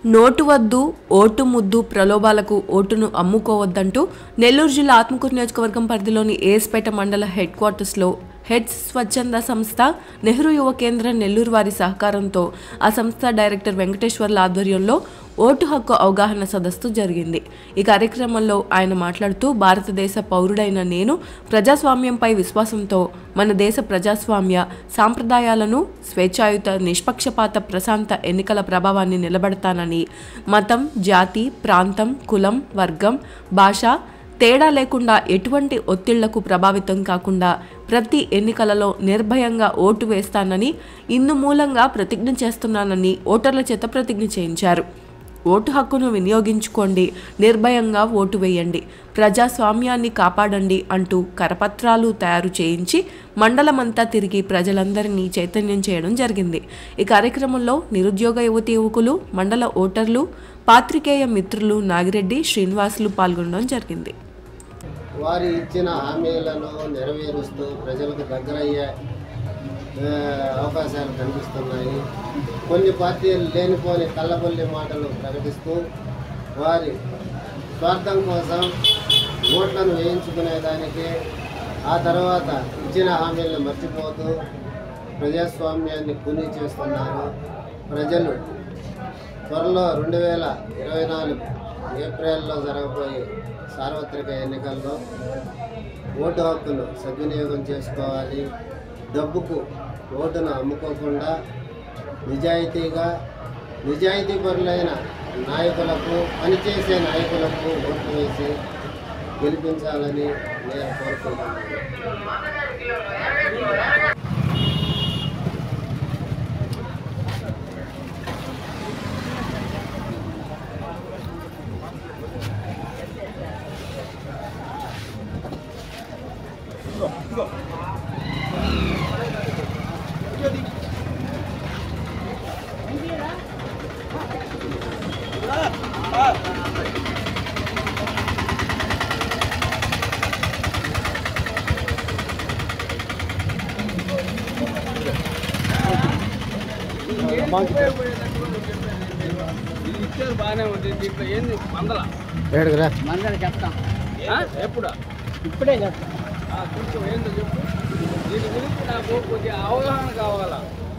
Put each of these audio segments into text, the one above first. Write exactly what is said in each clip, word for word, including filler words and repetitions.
Note వద్దు vote ముద్దు ప్రలోభాలకు ఓటును అమ్ముకోవద్దంటూ నెల్లూరు జిల్లా ఆత్మకూరు నియోజకవర్గం పరిధిలోని ఏఎస్పేట మండల హెడ్ క్వార్టర్స్లో హెడ్స్ స్వచ్ఛంద సంస్థ నెహ్రూ యువ కేంద్రం నెల్లూరు వారి సహకారంతో ఆ సంస్థ డైరెక్టర్ వెంకటేశ్వర్ల ఆధ్వర్యంలో ఓటు హక్కు అవగాహన సదస్సు జరిగింది. ఈ కార్యక్రమంలో ఆయన మాట్లాడుతూ భారతదేశ పౌరుడైన నేను ప్రజాస్వామ్యంపై విశ్వాసంతో మన దేశ ప్రజాస్వామ్య సాంప్రదాయాలను స్వేచ్ఛాయుత నిష్పక్షపాత ప్రశాంత ఎన్నికల ప్రభావాన్ని నిలబెడతానని, మతం, జాతి, ప్రాంతం, కులం, వర్గం, భాష తేడా లేకుండా ఎటువంటి ఒత్తిళ్లకు ప్రభావితం కాకుండా ప్రతి ఎన్నికలలో నిర్భయంగా ఓటు వేస్తానని, ఇందు మూలంగా ప్రతిజ్ఞ చేస్తున్నానని ఓటర్ల చేత ప్రతిజ్ఞ చేయించారు. ఓటు హక్కును వినియోగించుకోండి, నిర్భయంగా ఓటు వేయండి, ప్రజాస్వామ్యాన్ని కాపాడండి అంటూ కరపత్రాలు తయారు చేయించి మండలమంతా తిరిగి ప్రజలందరినీ చైతన్యం చేయడం జరిగింది. ఈ కార్యక్రమంలో నిరుద్యోగ యువతి యువకులు, మండల ఓటర్లు, పాత్రికేయ మిత్రులు నాగిరెడ్డి, శ్రీనివాసులు పాల్గొనడం జరిగింది. వారి ఇచ్చిన హామీలను నెరవేరుస్తూ ప్రజలకు దగ్గరయ్యే అవకాశాలు కనిపిస్తున్నాయి. కొన్ని పార్టీలు లేనిపోని కళ్ళబొల్లి మాటలు ప్రకటిస్తూ వారి స్వార్థం కోసం ఓట్లను వేయించుకునేదానికి ఆ తర్వాత ఇచ్చిన హామీలను మర్చిపోతూ ప్రజాస్వామ్యాన్ని కూనీ చేస్తున్నారు. ప్రజలు త్వరలో రెండు వేల ఇరవై నాలుగు ఏప్రిల్లో జరగబోయే సార్వత్రిక ఎన్నికల్లో ఓటు హక్కును సద్వినియోగం చేసుకోవాలి. డబ్బుకు ఓటును అమ్ముకోకుండా నిజాయితీగా నిజాయితీపరులైన నాయకులకు, పనిచేసే నాయకులకు ఓటు వేసి గెలిపించాలని నేను కోరుకుంటున్నాను. బాగానే ఉంది. దీంట్లో ఏంది మందల మందల చెప్తాం ఎప్పుడు ఇప్పుడే చెప్తాం. కొంచెం ఏందో చెప్పు. దీని గురించి నాకు కొద్దిగా అవగాహన కావాలా.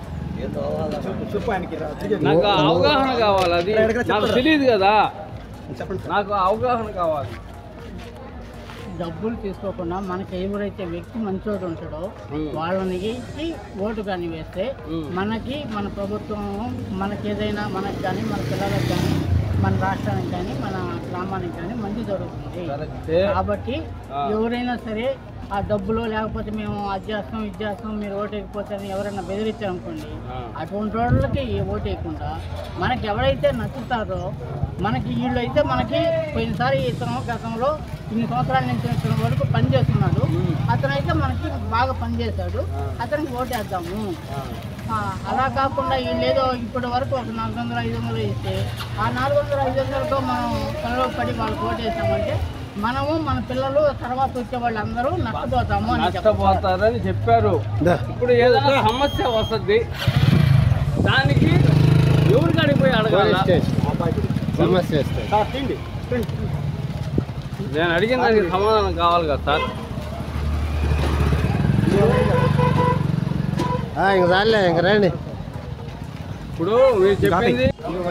నాకు అవగాహన కావాలి. అది నాకు తెలియదు కదా, నాకు అవగాహన కావాలి. డబ్బులు తీసుకోకుండా మనకి ఎవరైతే వ్యక్తి మంచోడు ఉంటాడో వాళ్ళని ఇచ్చి ఓటు కానీ వేస్తే మనకి మన ప్రభుత్వం మనకి ఏదైనా మనకి కానీ మన పిల్లలకు కానీ మన రాష్ట్రానికి కానీ మన గ్రామానికి కానీ మంచి జరుగుతుంది. కాబట్టి ఎవరైనా సరే ఆ డబ్బులో లేకపోతే మేము అది చేస్తాం ఇది చేస్తాం మీరు ఓటు వేయకపోతే అని ఎవరైనా బెదిరించారనుకోండి, అటువంటి వాళ్ళకి ఓటు వేయకుండా మనకి ఎవరైతే నచ్చుతారో, మనకి వీళ్ళు అయితే మనకి పోయినసారి ఇతను గతంలో ఇన్ని సంవత్సరాల నుంచి ఇతను వరకు పనిచేస్తున్నాడు, అతనైతే మనకి బాగా పనిచేశాడు, అతనికి ఓటేద్దాము. అలా కాకుండా వీళ్ళు ఏదో ఇప్పటి వరకు ఒక నాలుగు వందలు ఐదు వందలు ఇస్తే ఆ నాలుగు వందల ఐదు వందలతో మనం పనిలో పడి వాళ్ళకి ఓటేసామంటే మనము మన పిల్లలు తర్వాత వచ్చే వాళ్ళు అందరూ నష్టపోతాము నష్టపోతారని చెప్పారు. ఇప్పుడు ఏదైనా సమస్య వస్తుంది, దానికి ఎవరు కాడిపోయి అడగాల? సమస్య నేను అడిగిన దానికి సమాధానం కావాలి కదా సార్. ఇంక చాలే, ఇంక రండి. ఇప్పుడు మీరు చెప్పింది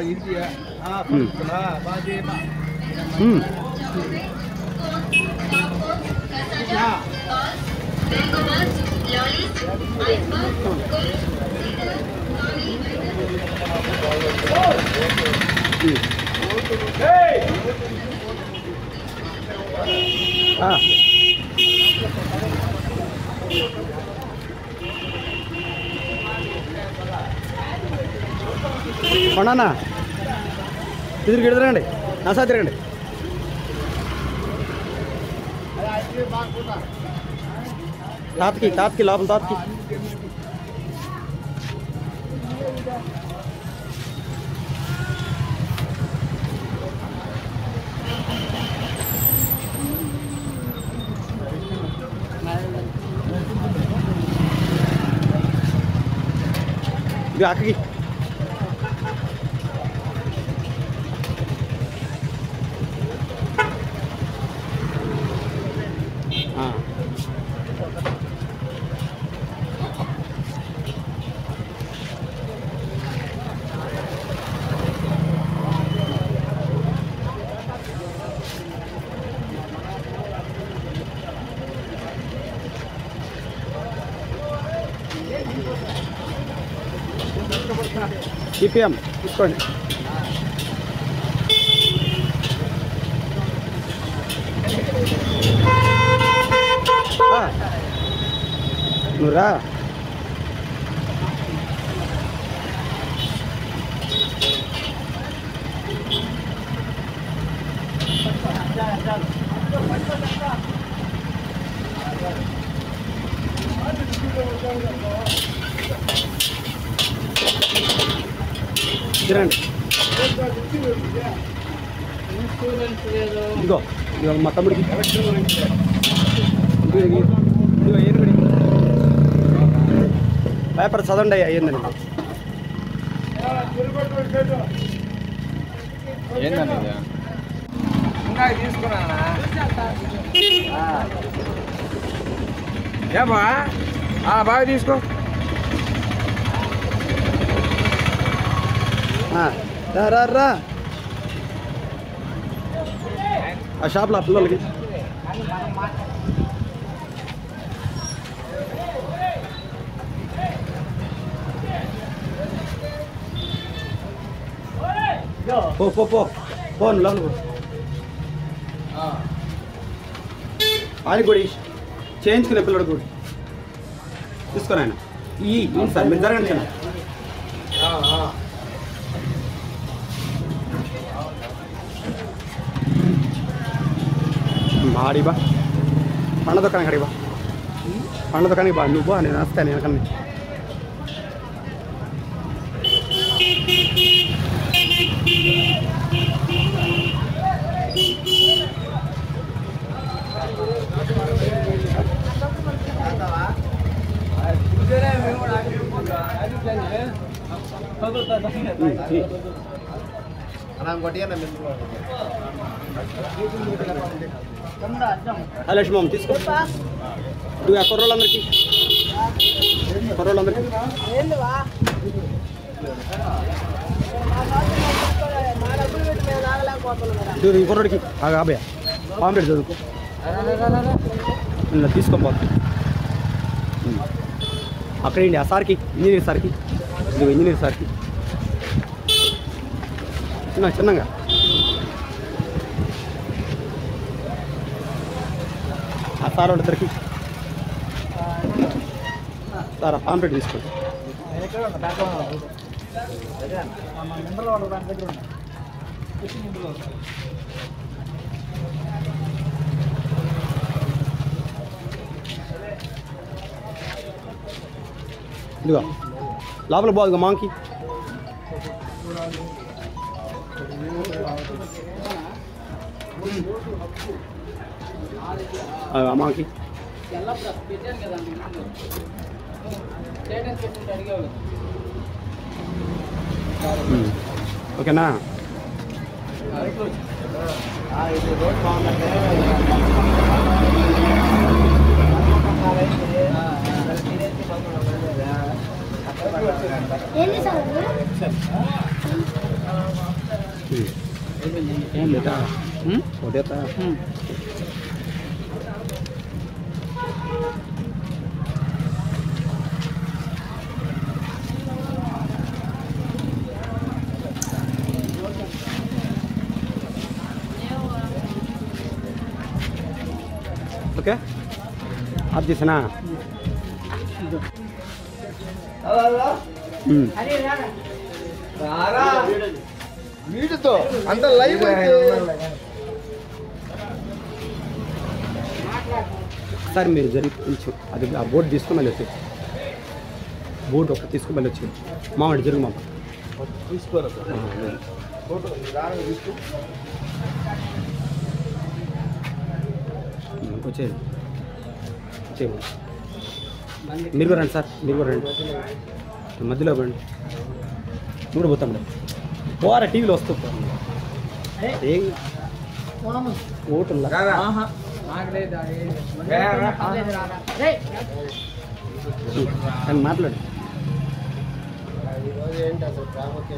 కొండన్నా తిరిగి ఎదురండి, నాసా తిరగండి. తాతకి తాతకి లోపల తాతకి ఇది అక్కకి సిపిఎం తీసుకోండి. నువ్వురా తినండి. ఇదిగో ఇదిగో మా తమ్ముడికి ఇదిగో ఏనుగుడి పేపర్ చదవండి అయ్యిందండి. ఏంటండి ఇంకా తీసుకున్నానా ఏమా బాగా తీసుకో. రా రా ఆ షాప్లో ఆ పిల్లలకి పో పో పో ఫోన్ లోపల ఆయన కూడా చేయించుకునే పిల్లడు కూడా తీసుకొని ఆయన ఈ సార్ మీరు జరగండి చిన్న ఆడి బా పండ్ల దుకాణానికి అడిగి బా పండ్ల దుకాణానికి బా నువ్వు బా నేను వస్తాను వెనకని. హలో లక్ష్మమ్మ తీసుకో. నువ్వు ఆ కుర్రోళ్ళందరికీ కుర్రోళ్ళందరికీ ఈ కుర్రోడికి ఆ అబ్బాయి పాంపేట్ చదువుకో నిన్న తీసుకోపోతుంది అక్కడండి ఆ సార్కి ఇంజనీర్ సార్కి ఇది ఇంజనీర్ సార్కి చిన్న చిన్నగా ఆ సార్ వాళ్ళిద్దరికి సార్ ఆ పాంపేట్ తీసుకోండి. ఇదిగో లోపల బాగుగా మాంకి మాంకి ఓకేనా. ఒకటేతా ఓకే అది చేసినా వీటితో అంత లైవ్ సార్ మీరు జరిగి కొంచెం అది ఆ బోర్డు తీసుకుని మళ్ళీ వచ్చి బోర్డు ఒకటి తీసుకుని మళ్ళీ వచ్చి మామిడి జరుగు మామ తీసుకోరు వచ్చేది వచ్చేది మీరు కూడా రండి సార్ మీరు కూడా రండి మధ్యలో రండి నువ్వు కూడా పోతాం పోరా టీవీలో వస్తూ ఏం ఓటులా అని మాట్లాడు. ఈరోజు ఏంటి అసలు ప్రాముఖ్యత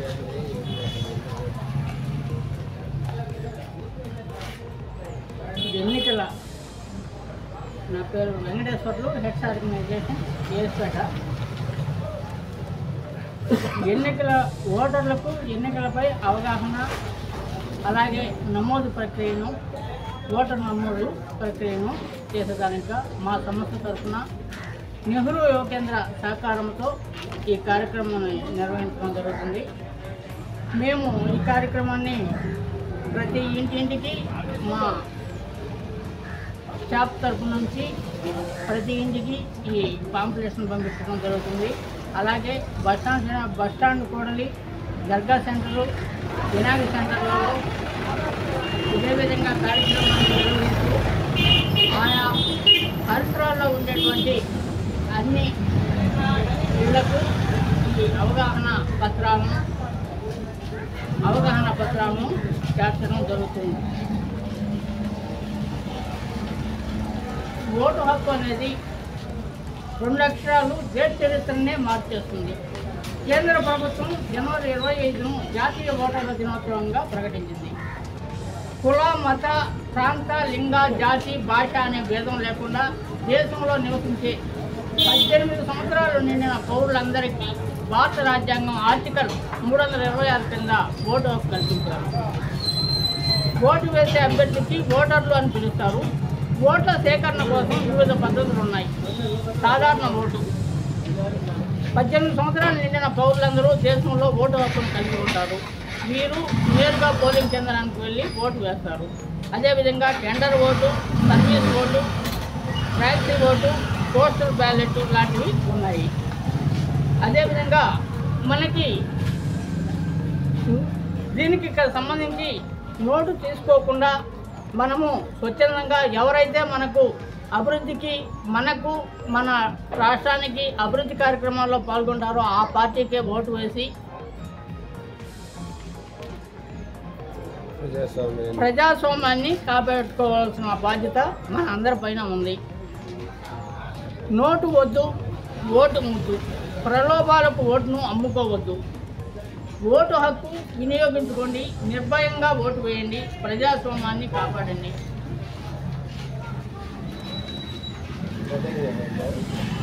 ఎన్నికల నా పేరు వెంకటేశ్వర్లు, హెడ్స్ ఆర్గనైజేషన్ ఏఎస్పేట. ఎన్నికల ఓటర్లకు ఎన్నికలపై అవగాహన, అలాగే నమోదు ప్రక్రియను ఓటర్ నమోదు ప్రక్రియను చేసేదానికి మా సంస్థ తరఫున నెహ్రూ యువ కేంద్ర సహకారంతో ఈ కార్యక్రమాన్ని నిర్వహించడం జరుగుతుంది. మేము ఈ కార్యక్రమాన్ని ప్రతి ఇంటింటికి మా షాప్ తరఫు నుంచి ప్రతి ఇంటికి ఈ పాంప్లెట్స్ను పంపించడం జరుగుతుంది. అలాగే బస్టాండ్ బస్టాండ్ కూడలి, దర్గా సెంటరు, వినాయక సెంటర్లో ఇదే విధంగా కార్యక్రమాన్ని నిర్వహిస్తూ ఆయా పరిసరాల్లో ఉండేటువంటి అన్ని ఇళ్లకు ఈ అవగాహన పత్రాలను అవగాహన పత్రాలను చేర్చడం జరుగుతుంది. ఓటు హక్కు అనేది రెండు అక్షరాలు దేశ చరిత్రనే మార్చేస్తుంది. కేంద్ర ప్రభుత్వం జనవరి ఇరవై ఐదును జాతీయ ఓటర్ల దినోత్సవంగా ప్రకటించింది. కుల, మత, ప్రాంత, లింగ, జాతి, భాష అనే భేదం లేకుండా దేశంలో నివసించే పద్దెనిమిది సంవత్సరాలు నిండిన పౌరులందరికీ భారత రాజ్యాంగం ఆర్టికల్ మూడు వందల ఇరవై ఆరు కింద ఓటు హక్కు కల్పించారు. ఓటు వేసే అభ్యర్థికి ఓటర్లు అని పిలుస్తారు. ఓట్ల సేకరణ కోసం వివిధ పద్ధతులు ఉన్నాయి. సాధారణ ఓటు, పద్దెనిమిది సంవత్సరాలు నిండిన పౌరులందరూ దేశంలో ఓటు హక్కును కలిగి ఉంటారు. వీరు నేరుగా పోలింగ్ కేంద్రానికి వెళ్ళి ఓటు వేస్తారు. అదేవిధంగా tender vote, service vote, proxy vote, postal ballot లాంటివి ఉన్నాయి. అదేవిధంగా మనకి దీనికి ఇక్కడ సంబంధించి నోటు తీసుకోకుండా మనము స్వచ్ఛందంగా ఎవరైతే మనకు అభివృద్ధికి మనకు మన రాష్ట్రానికి అభివృద్ధి కార్యక్రమాల్లో పాల్గొంటారో ఆ పార్టీకే ఓటు వేసి ప్రజాస్వామ్యాన్ని కాపాడుకోవాల్సిన బాధ్యత మన అందరిపైన ఉంది. నోటు వద్దు, ఓటు ముద్దు, ప్రలోభాలకు ఓటును అమ్ముకోవద్దు. ఓటు హక్కు వినియోగించుకోండి, నిర్భయంగా ఓటు వేయండి, ప్రజాస్వామ్యాన్ని కాపాడండి.